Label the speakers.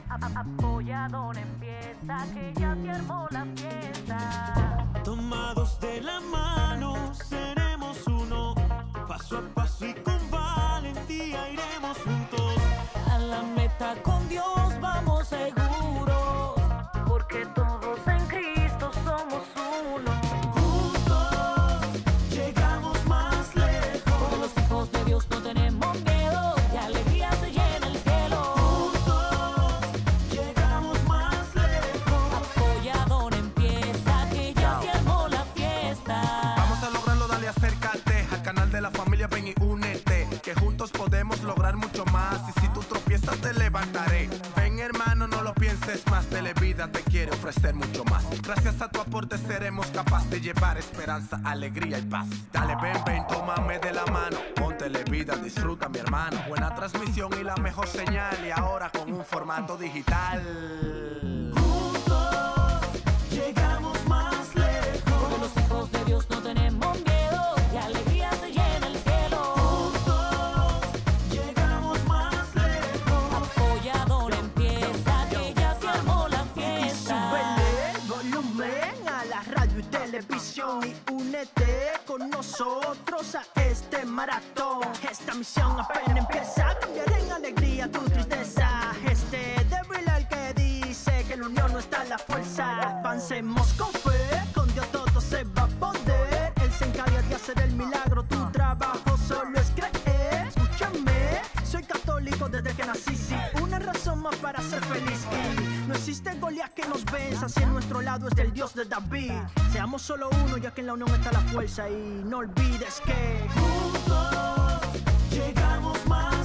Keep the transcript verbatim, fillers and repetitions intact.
Speaker 1: Apoyador empieza, que ya se armó la fiesta.
Speaker 2: Tomados de la mano, seremos uno. Paso a paso y con valentía iremos juntos.
Speaker 1: A la meta con Dios vamos seguros, porque todos en Cristo somos uno.
Speaker 2: Juntos llegamos más lejos.
Speaker 1: Porque los hijos de Dios no tenemos miedo, de alegría se llena el cielo.
Speaker 2: Juntos llegamos más lejos.
Speaker 1: Apoyador empieza, que ya se armó la fiesta.
Speaker 3: Vamos a lograrlo, dale, acércate al canal de la familia, ven y únete, que juntos podemos lograr mucho más. Y si tú tropiezas te levantaré. Ven, hermano, no lo pienses más. Televida te quiere ofrecer mucho más. Gracias a tu aporte seremos capaces de llevar esperanza, alegría y paz. Dale, ven, ven, tómame de la mano. Pon Televida, disfruta, mi hermano. Buena transmisión y la mejor señal, y ahora con un formato digital.
Speaker 2: Juntos llegamos más lejos.
Speaker 1: Porque los hijos de Dios no tenemos miedo, de alegría se llena el cielo.
Speaker 2: Juntos llegamos más lejos.
Speaker 1: Apoyador empieza, que ya se armó la fiesta.
Speaker 4: Súbele el volumen a la radio y televisión y únete con nosotros a este maratón. Esta misión apenas empieza, cambiar en alegría tu tristeza. Este débil el que dice que en la unión no está la fuerza. Avancemos con fe, con Dios todo se va a poder. Él se encarga de hacer el milagro, tu trabajo solo es creer. Escúchame, soy católico desde que nací, sí, una razón más para ser feliz. Y no existe Goliat que nos venza, si en nuestro lado es del Dios de David. Seamos solo uno, ya que en la unión está la fuerza. Y no olvides que
Speaker 2: Juntos llegamos más